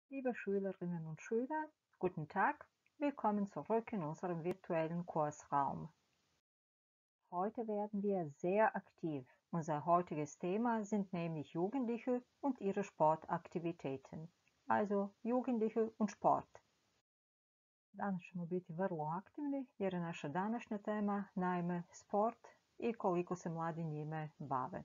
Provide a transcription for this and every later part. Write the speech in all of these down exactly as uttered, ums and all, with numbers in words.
Liebe Schülerinnen und Schüler, guten Tag, willkommen zurück in unserem virtuellen Kursraum. Heute werden wir sehr aktiv. Unser heutiges Thema sind nämlich Jugendliche und ihre Sportaktiviteten, also Jugendliche und Sport. Danas ćemo biti vrlo aktivni jer je naša današnja tema naime sport i koliko se mladi njime bave.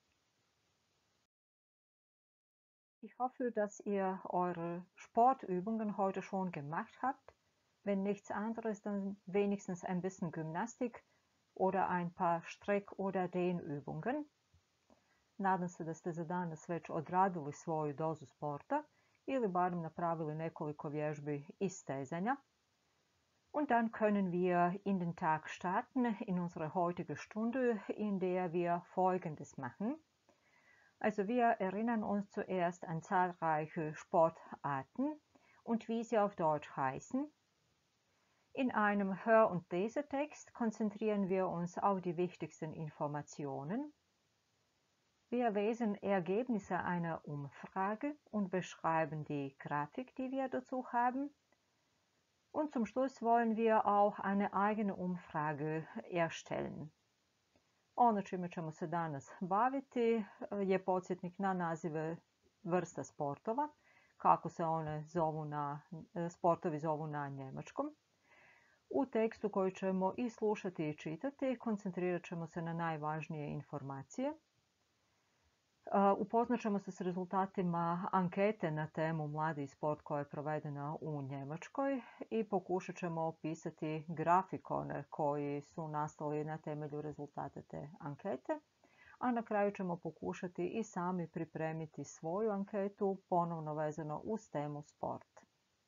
Ich hoffe, dass ihr eure Sportübungen heute schon gemacht habt. Wenn nichts anderes, dann wenigstens ein bisschen Gymnastik oder ein paar Streck- oder Dehnübungen. Nadam se da ste za danas već odradili svoju dozu sporta ili barem napravili nekoliko vježbi istezanja. Und dann können wir in den Tag starten, in unsere heutige Stunde, in der wir Folgendes machen. Also wir erinnern uns zuerst an zahlreiche Sportarten und wie sie auf Deutsch heißen. In einem Hör- und Lesetext konzentrieren wir uns auf die wichtigsten Informationen. Wir lesen Ergebnisse einer Umfrage und beschreiben die Grafik, die wir dazu haben. Und zum Schluss wollen wir auch eine eigene Umfrage erstellen. Ono čime ćemo se danas baviti je podsjetnik na nazive vrsta sportova, kako se one zovu na, sportovi zovu na njemačkom. U tekstu koji ćemo i slušati i čitati koncentrirat ćemo se na najvažnije informacije. Upoznat ćemo se s rezultatima ankete na temu Mladi i sport koja je provedena u Njemačkoj i pokušat ćemo opisati grafikone koji su nastali na temelju rezultata te ankete, a na kraju ćemo pokušati i sami pripremiti svoju anketu ponovno vezano uz temu sport.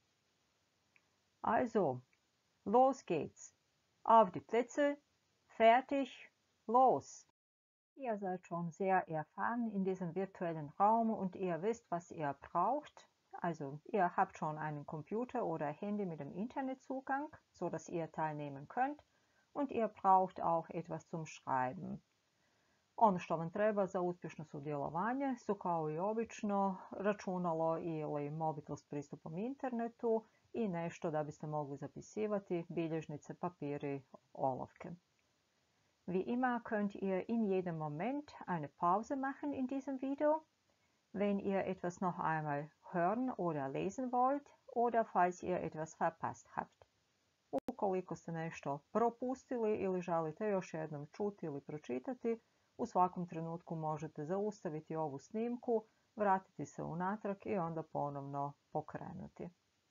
Also, los geht's! Auf die Plätze, fertig, los! Ihr seid schon sehr erfahren in diesem virtuellen Raum und ihr wisst, was ihr braucht. Also ihr habt schon einen Computer oder Handy mit dem Internetzugang, so dass ihr teilnehmen könnt. Und ihr braucht auch etwas zum Schreiben. Ono što vam treba za uspješno sudjelovanje su kao i obično računalo ili mobitel s pristupom internetu i nešto da biste mogli zapisivati, bilježnice, papiri, olovke. Wie immer könnt ihr in jedem Moment eine Pause machen in diesem Video, wenn ihr etwas noch einmal hören oder lesen wollt oder falls ihr etwas verpasst habt. Ukoliko ste nešto propustili ili želite još jednom čuti ili pročitati, u svakom trenutku možete zaustaviti ovu snimku, vratiti se unatrag i onda ponovno pokrenuti.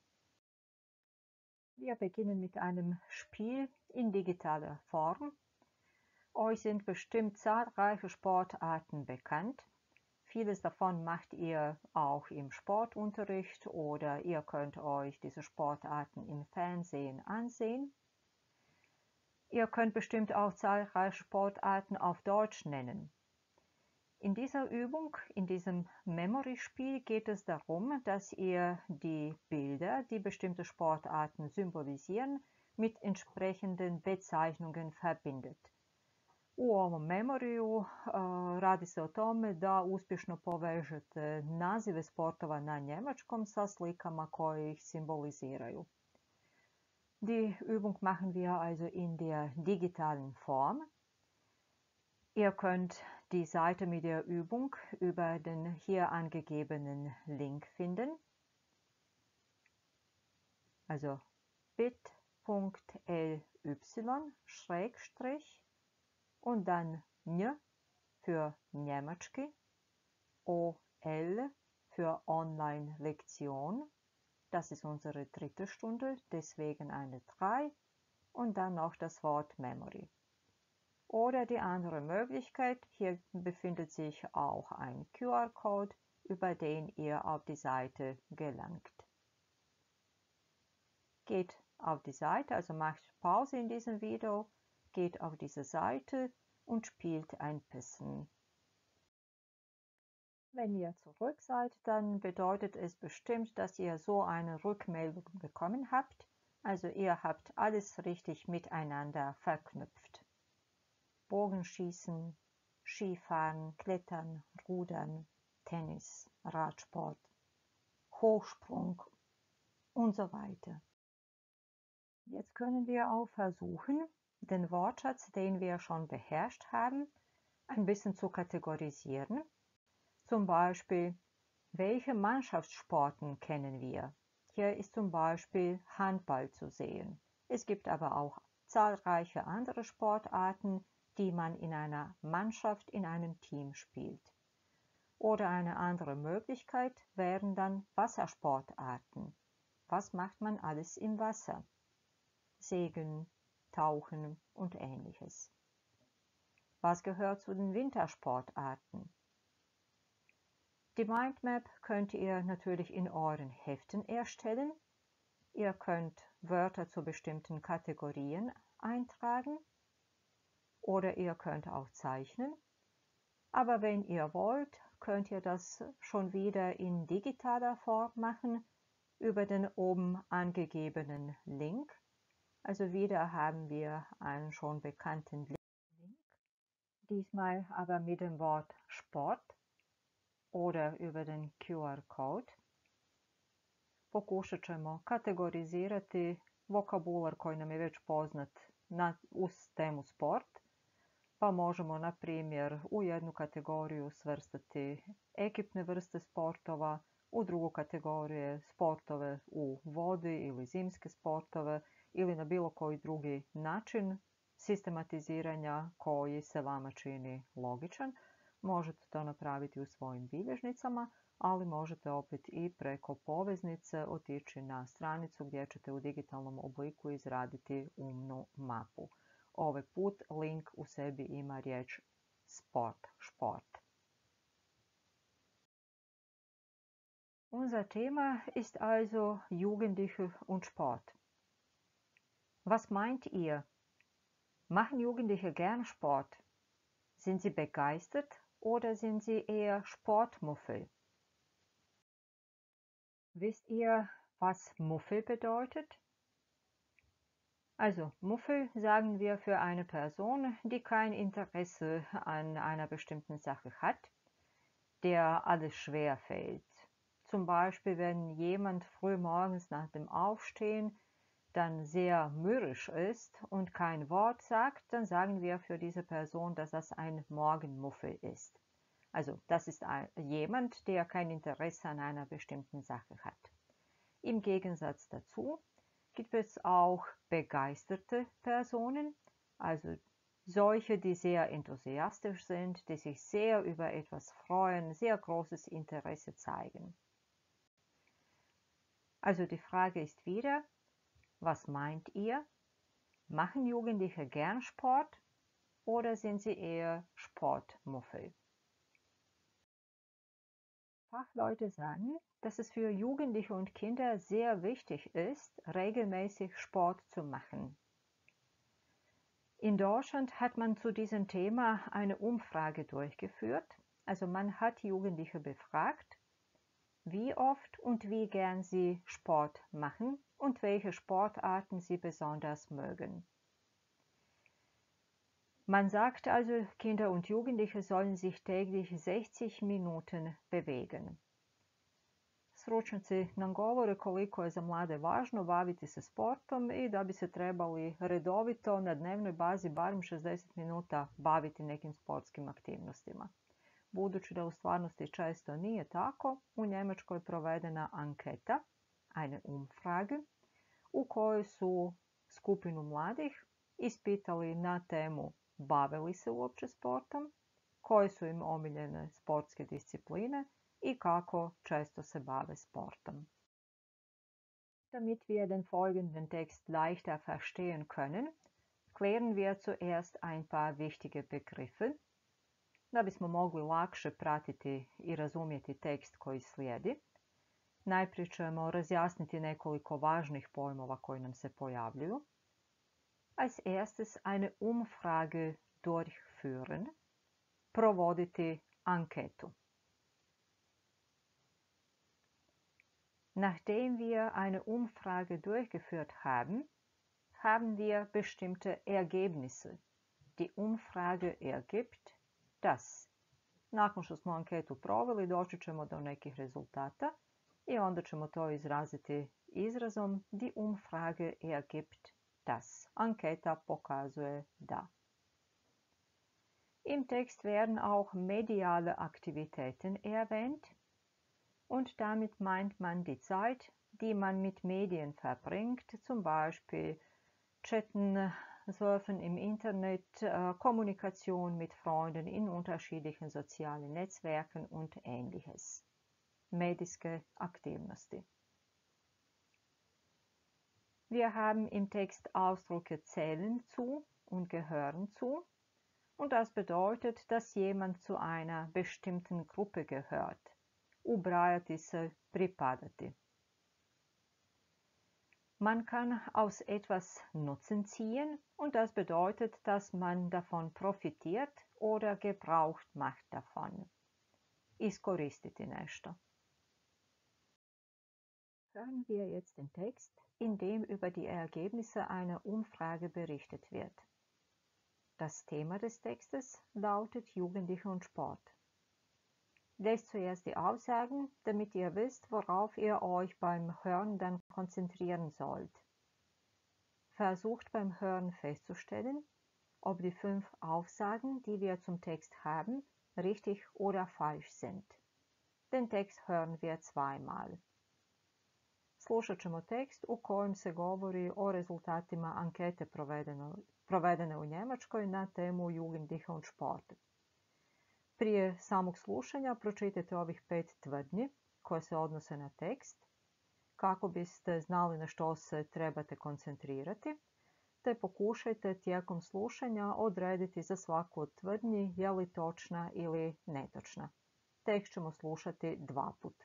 Wir beginnen mit einem Spiel in digitaler Form. Euch sind bestimmt zahlreiche Sportarten bekannt. Vieles davon macht ihr auch im Sportunterricht oder ihr könnt euch diese Sportarten im Fernsehen ansehen. Ihr könnt bestimmt auch zahlreiche Sportarten auf Deutsch nennen. In dieser Übung, in diesem Memory-Spiel geht es darum, dass ihr die Bilder, die bestimmte Sportarten symbolisieren, mit entsprechenden Bezeichnungen verbindet. U ovom memoriju uh, radi se o tome da uspješno povežete nazive sportova na njemačkom sa slikama koje ih simboliziraju. Die Übung machen wir also in der digitalen Form. Ihr könnt die Seite mit der Übung über den hier angegebenen Link finden. Also bit.ly schrägstrich und dann N für Njemački, O L für Online-Lektion. Das ist unsere dritte Stunde, deswegen eine drei und dann noch das Wort Memory. Oder die andere Möglichkeit, hier befindet sich auch ein Q R-Code, über den ihr auf die Seite gelangt. Geht auf die Seite, also macht Pause in diesem Video, geht auf diese Seite und spielt ein bisschen. Wenn ihr zurück seid, dann bedeutet es bestimmt, dass ihr so eine Rückmeldung bekommen habt. Also ihr habt alles richtig miteinander verknüpft. Bogenschießen, Skifahren, Klettern, Rudern, Tennis, Radsport, Hochsprung und so weiter. Jetzt können wir auch versuchen, den Wortschatz, den wir schon beherrscht haben, ein bisschen zu kategorisieren. Zum Beispiel, welche Mannschaftssporten kennen wir? Hier ist zum Beispiel Handball zu sehen. Es gibt aber auch zahlreiche andere Sportarten, die man in einer Mannschaft, in einem Team spielt. Oder eine andere Möglichkeit wären dann Wassersportarten. Was macht man alles im Wasser? Segeln, Tauchen und ähnliches. Was gehört zu den Wintersportarten? Die Mindmap könnt ihr natürlich in euren Heften erstellen. Ihr könnt Wörter zu bestimmten Kategorien eintragen oder ihr könnt auch zeichnen. Aber wenn ihr wollt, könnt ihr das schon wieder in digitaler Form machen über den oben angegebenen Link. Also wieder haben wir einen schon bekannten Link, diesmal aber mit dem Wort Sport oder über den Q R-code. Pokušat ćemo kategorizirati vokabular koji nam je već poznat na, uz temu sport, pa možemo na primjer u jednu kategoriju svrstati ekipne vrste sportova, u drugu kategoriju sportove u vodi ili zimske sportove ili na bilo koji drugi način sistematiziranja koji se vama čini logičan. Možete to napraviti u svojim bilježnicama, ali možete opet i preko poveznice otići na stranicu gdje ćete u digitalnom obliku izraditi umnu mapu. Ovaj put link u sebi ima riječ sport, sport. Unser Thema ist also Jugendliche und Sport. Was meint ihr? Machen Jugendliche gern Sport? Sind sie begeistert oder sind sie eher Sportmuffel? Wisst ihr, was Muffel bedeutet? Also, Muffel sagen wir für eine Person, die kein Interesse an einer bestimmten Sache hat, der alles schwer fällt. Zum Beispiel, wenn jemand früh morgens nach dem Aufstehen dann sehr mürrisch ist und kein Wort sagt, dann sagen wir für diese Person, dass das ein Morgenmuffel ist. Also, das ist ein, jemand, der kein Interesse an einer bestimmten Sache hat. Im Gegensatz dazu gibt es auch begeisterte Personen, also solche, die sehr enthusiastisch sind, die sich sehr über etwas freuen, sehr großes Interesse zeigen. Also die Frage ist wieder, was meint ihr? Machen Jugendliche gern Sport oder sind sie eher Sportmuffel? Fachleute sagen, dass es für Jugendliche und Kinder sehr wichtig ist, regelmäßig Sport zu machen. In Deutschland hat man zu diesem Thema eine Umfrage durchgeführt. Also man hat Jugendliche befragt, wie oft und wie gern sie Sport machen und welche Sportarten sie besonders mögen. Man sagt also, Kinder und Jugendliche sollen sich täglich sechzig Minuten bewegen. Stručnjaci nam govore koliko je za mlade važno baviti se sportom i da bi se trebali redovito na dnevnoj bazi barem šezdeset minuta baviti nekim sportskim aktivnostima. Budući da u stvarnosti često nije tako, u Njemačkoj je provedena anketa, eine Umfrage, u kojoj su skupinu mladih ispitali na temu bave li se uopće sportom, koje su im omiljene sportske discipline i kako često se bave sportom. Damit wir den folgenden Text leichter verstehen können, klären wir zuerst ein paar wichtige Begriffe. Da bismo mogli lakše pratiti i razumjeti tekst koji slijedi, najprije ćemo razjasniti nekoliko važnih pojmova koji nam se pojavljuju. Als erstes eine Umfrage durchführen, provoditi anketu. Nachdem wir eine Umfrage durchgeführt haben, haben wir bestimmte Ergebnisse. Die Umfrage ergibt das. Nakon što smo anketu proveli, doći ćemo do nekih rezultata I onda ćemo to izraziti izrazom die Umfrage ergibt das. Anketa pokazuje da. Im Text werden auch mediale Aktivitäten erwähnt und damit meint man die Zeit, die man mit Medien verbringt, zum Beispiel Chatten, Surfen im Internet, äh, Kommunikation mit Freunden in unterschiedlichen sozialen Netzwerken und ähnliches. Medijske aktivnosti. Wir haben im Text Ausdrücke zählen zu und gehören zu und das bedeutet, dass jemand zu einer bestimmten Gruppe gehört. Ubrajati se, pripadati. Man kann aus etwas Nutzen ziehen und das bedeutet, dass man davon profitiert oder Gebrauch macht davon. Iskoristiti nešto. Hören wir jetzt den Text, in dem über die Ergebnisse einer Umfrage berichtet wird. Das Thema des Textes lautet Jugendliche und Sport. Lest zuerst die Aussagen, damit ihr wisst, worauf ihr euch beim Hören dann konzentrieren sollt. Versucht beim Hören festzustellen, ob die fünf Aussagen, die wir zum Text haben, richtig oder falsch sind. Den Text hören wir zweimal. Slušat ćemo tekst u kojem se govori o rezultatima ankete provedene, provedene u Njemačkoj na temu Jugendliche und Sport. Prije samog slušanja pročitajte ovih pet tvrdnji koje se odnose na tekst, kako biste znali na što se trebate koncentrirati, te pokušajte tijekom slušanja odrediti za svaku od tvrdnji je li točna ili netočna. Tekst ćemo slušati dva put.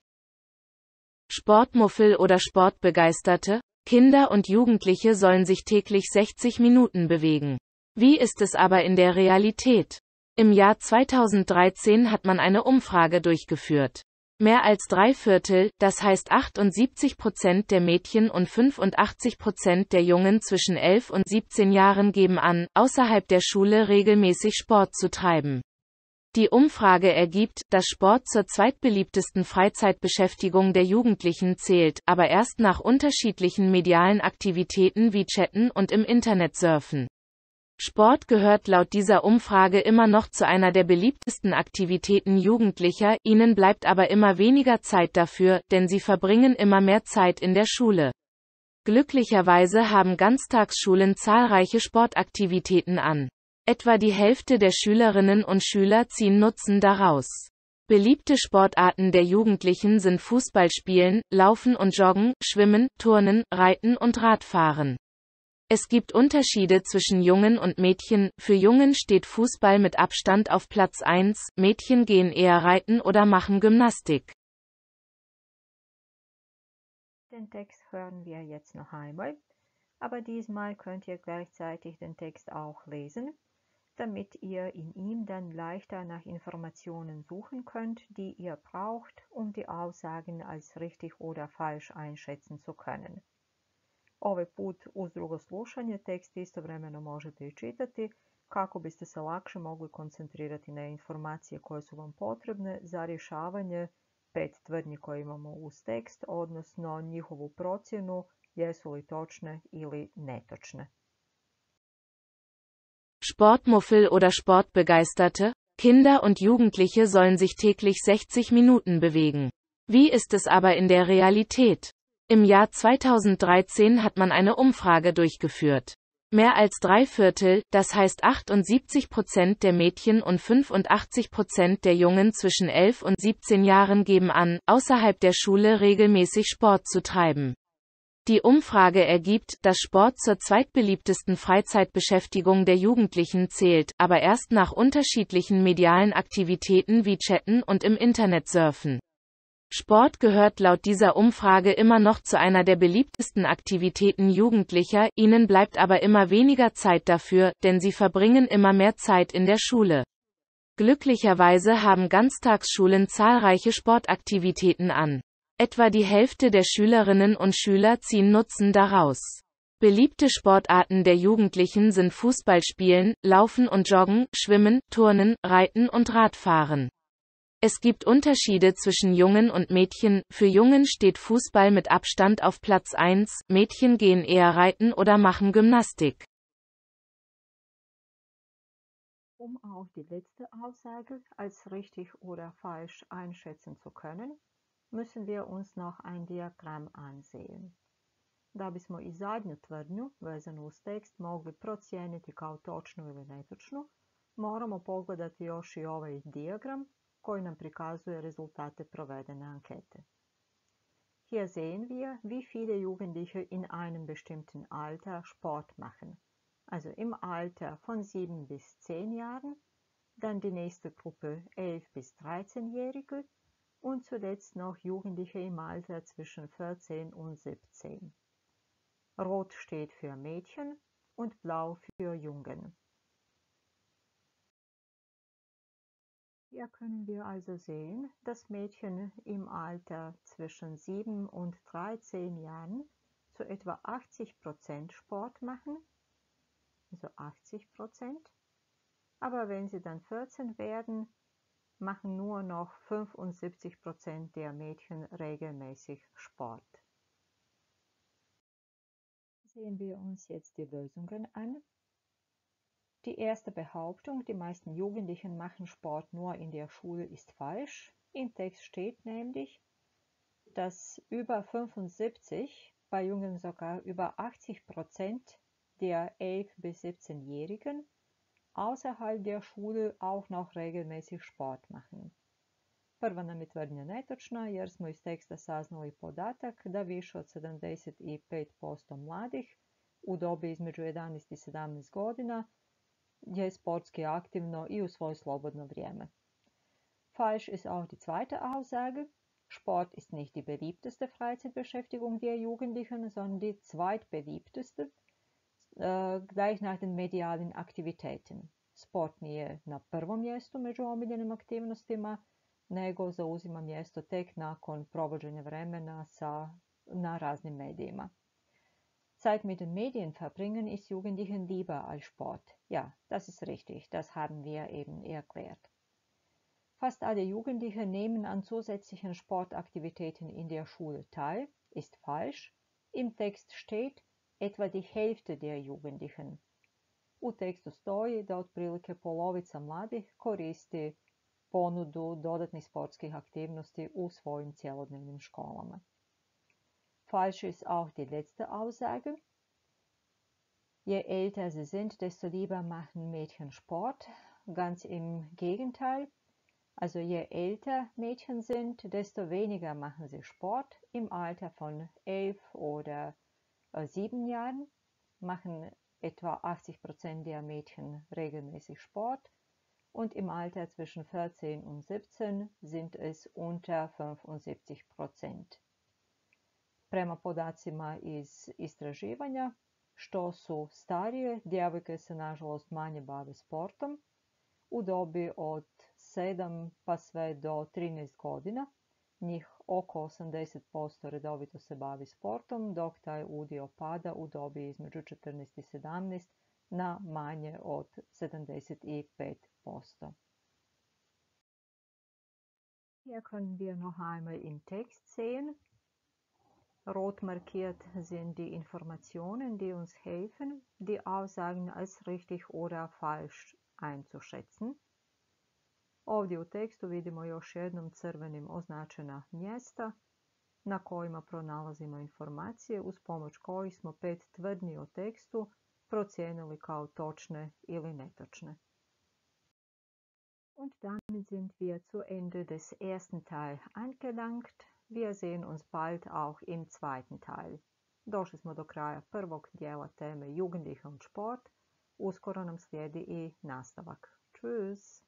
Sportmuffel oder Sportbegeisterte? Kinder und Jugendliche sollen sich täglich sechzig Minuten bewegen. Wie ist es aber in der Realität? Im Jahr zweitausenddreizehn hat man eine Umfrage durchgeführt. Mehr als drei Viertel, das heißt achtundsiebzig Prozent der Mädchen und fünfundachtzig Prozent der Jungen zwischen elf und siebzehn Jahren geben an, außerhalb der Schule regelmäßig Sport zu treiben. Die Umfrage ergibt, dass Sport zur zweitbeliebtesten Freizeitbeschäftigung der Jugendlichen zählt, aber erst nach unterschiedlichen medialen Aktivitäten wie Chatten und im Internet surfen. Sport gehört laut dieser Umfrage immer noch zu einer der beliebtesten Aktivitäten Jugendlicher, ihnen bleibt aber immer weniger Zeit dafür, denn sie verbringen immer mehr Zeit in der Schule. Glücklicherweise haben Ganztagsschulen zahlreiche Sportaktivitäten an. Etwa die Hälfte der Schülerinnen und Schüler ziehen Nutzen daraus. Beliebte Sportarten der Jugendlichen sind Fußballspielen, Laufen und Joggen, Schwimmen, Turnen, Reiten und Radfahren. Es gibt Unterschiede zwischen Jungen und Mädchen, für Jungen steht Fußball mit Abstand auf Platz eins, Mädchen gehen eher reiten oder machen Gymnastik. Den Text hören wir jetzt noch einmal, aber diesmal könnt ihr gleichzeitig den Text auch lesen, damit ihr in ihm dann leichter nach Informationen suchen könnt, die ihr braucht, um die Aussagen als richtig oder falsch einschätzen zu können. Ovaj put uz drugo slušanje tekst istovremeno možete i čitati kako biste se lakše mogli koncentrirati na informacije koje su vam potrebne za rješavanje pet tvrdnji koje imamo uz tekst, odnosno njihovu procjenu jesu li točne ili netočne. Sportmuffel oder Sportbegeisterte? Kinder und Jugendliche sollen sich täglich sechzig Minuten bewegen. Wie ist es aber in der Realität? Im Jahr zweitausenddreizehn hat man eine Umfrage durchgeführt. Mehr als drei Viertel, das heißt achtundsiebzig Prozent der Mädchen und fünfundachtzig Prozent der Jungen zwischen elf und siebzehn Jahren geben an, außerhalb der Schule regelmäßig Sport zu treiben. Die Umfrage ergibt, dass Sport zur zweitbeliebtesten Freizeitbeschäftigung der Jugendlichen zählt, aber erst nach unterschiedlichen medialen Aktivitäten wie Chatten und im Internet surfen. Sport gehört laut dieser Umfrage immer noch zu einer der beliebtesten Aktivitäten Jugendlicher, ihnen bleibt aber immer weniger Zeit dafür, denn sie verbringen immer mehr Zeit in der Schule. Glücklicherweise haben Ganztagsschulen zahlreiche Sportaktivitäten an. Etwa die Hälfte der Schülerinnen und Schüler ziehen Nutzen daraus. Beliebte Sportarten der Jugendlichen sind Fußballspielen, Laufen und Joggen, Schwimmen, Turnen, Reiten und Radfahren. Es gibt Unterschiede zwischen Jungen und Mädchen. Für Jungen steht Fußball mit Abstand auf Platz eins, Mädchen gehen eher reiten oder machen Gymnastik. Um auch die letzte Aussage als richtig oder falsch einschätzen zu können, müssen wir uns noch ein Diagram ansehen. Da bismo i zadnju tvrdnju, vezanu uz tekst, mogli procijeniti kao točnu ili netočnu, moramo pogledati još i ovaj dijagram koji nam prikazuje rezultate provedene ankete. Hier sehen wir, wie viele Jugendliche in einem bestimmten Alter Sport machen. Also im Alter von sieben bis zehn Jahren, dann die nächste Gruppe elf bis dreizehn-Jährige und zuletzt noch Jugendliche im Alter zwischen vierzehn und siebzehn. Rot steht für Mädchen und blau für Jungen. Hier können wir also sehen, dass Mädchen im Alter zwischen sieben und dreizehn Jahren zu etwa achtzig Prozent Sport machen, also achtzig Prozent. Aber wenn sie dann vierzehn werden, machen nur noch fünfundsiebzig Prozent der Mädchen regelmäßig Sport. Sehen wir uns jetzt die Lösungen an. Die erste Behauptung, die meisten Jugendlichen machen Sport nur in der Schule, ist falsch. Im Text steht nämlich, dass über fünfundsiebzig, bei Jungen sogar über achtzig Prozent der elf- bis siebzehn-Jährigen außerhalb der Schule auch noch regelmäßig Sport machen. Prva nam je tvrdnja netočna jer smo iz teksta saznali podatak da više od sedamdeset pet posto mladih u dobi između jedanaest i sedamnaest godina je sportski aktivno i u svoje slobodno vrijeme. Falsch ist auch die zweite Aussage. Sport ist nicht die beliebteste Freizeitbeschäftigung der Jugendlichen, sondern die zweitbeliebteste, äh, gleich nach den medialen Aktivitäten. Sport nije na prvom mjestu među omiljenim aktivnostima, nego zauzima mjesto tek nakon provođenja vremena sa, na raznim medijima. Zeit mit den Medien verbringen ist Jugendlichen lieber als Sport. Ja, das ist richtig, das haben wir eben erklärt. Fast alle Jugendliche nehmen an zusätzlichen Sportaktivitäten in der Schule teil, ist falsch. Im Text steht etwa die Hälfte der Jugendlichen. U tekstu stoji da otprilike polovica mladih koristi ponudu dodatnih sportskih aktivnosti u svojim cjelodnevnim školama. Falsch ist auch die letzte Aussage. Je älter sie sind, desto lieber machen Mädchen Sport. Ganz im Gegenteil. Also je älter Mädchen sind, desto weniger machen sie Sport. Im Alter von elf oder sieben Jahren machen etwa achtzig Prozent der Mädchen regelmäßig Sport. Und im Alter zwischen vierzehn und siebzehn sind es unter fünfundsiebzig Prozent. Prema podacima iz istraživanja, što su starije, djevojke se nažalost manje bave sportom. U dobi od sedam pa sve do trinaest godina, njih oko osamdeset posto redovito se bavi sportom, dok taj udio pada u dobi između četrnaest i sedamnaest na manje od sedamdeset pet posto. Hier können wir noch einmal im Text sehen. Rot markiert sind die Informationen, die uns helfen, die Aussagen als richtig oder falsch einzuschätzen. Ovdje u tekstu vidimo još jednom crvenim označena mjesta na kojima pronalazimo informacije uz pomoć kojih smo pet tvrdnji o tekstu procijenili kao točne ili netočne. Und damit sind wir zu Ende des ersten Teils angelangt. Wir sehen uns bald auch im zweiten Teil. Došli smo do kraja prvog dijela teme Jugendliche und Sport. Uskoro nam slijedi i nastavak. Tschüss!